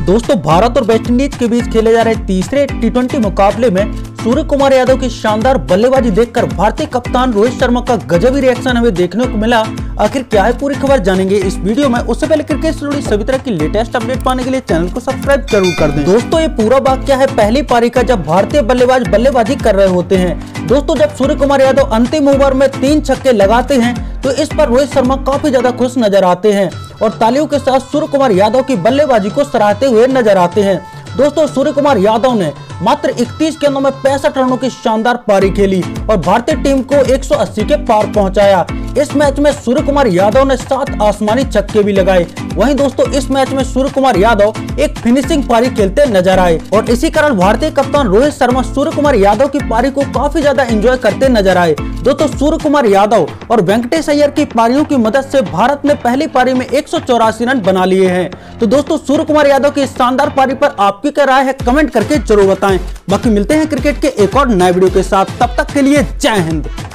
दोस्तों भारत और वेस्टइंडीज के बीच खेले जा रहे तीसरे टी20 मुकाबले में सूर्य कुमार यादव की शानदार बल्लेबाजी देखकर भारतीय कप्तान रोहित शर्मा का गजबी रिएक्शन हमें देखने को मिला। आखिर क्या है पूरी खबर जानेंगे इस वीडियो में। उससे पहले क्रिकेट से जुड़ी सभी तरह की लेटेस्ट अपडेट पाने के लिए चैनल को सब्सक्राइब जरूर कर दें। दोस्तों ये पूरा वाकया है पहली पारी का, जब भारतीय बल्लेबाज बल्लेबाजी कर रहे होते हैं। दोस्तों जब सूर्य कुमार यादव अंतिम ओवर में 3 छक्के लगाते हैं तो इस पर रोहित शर्मा काफी ज्यादा खुश नजर आते हैं और तालियों के साथ सूर्य कुमार यादव की बल्लेबाजी को सराहते हुए नजर आते हैं। दोस्तों सूर्य कुमार यादव ने मात्र 31 गेंदों में 65 रनों की शानदार पारी खेली और भारतीय टीम को 180 के पार पहुंचाया। इस मैच में सूर्य कुमार यादव ने 7 आसमानी छक्के भी लगाए। वहीं दोस्तों इस मैच में सूर्य कुमार यादव एक फिनिशिंग पारी खेलते नजर आए और इसी कारण भारतीय कप्तान रोहित शर्मा सूर्य कुमार यादव की पारी को काफी ज्यादा एंजॉय करते नजर आए। दोस्तों सूर्य कुमार यादव और वेंकटेश अय्यर की पारियों की मदद से भारत ने पहली पारी में 184 रन बना लिए हैं। तो दोस्तों सूर्य कुमार यादव की इस शानदार पारी पर आपकी क्या राय है, कमेंट करके जरूर बताएं। बाकी मिलते हैं क्रिकेट के एक और नए वीडियो के साथ, तब तक के लिए जय हिंद।